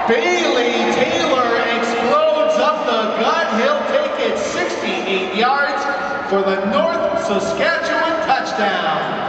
Bailey Taylor explodes up the gut. He'll take it 68 yards for the North Saskatchewan touchdown.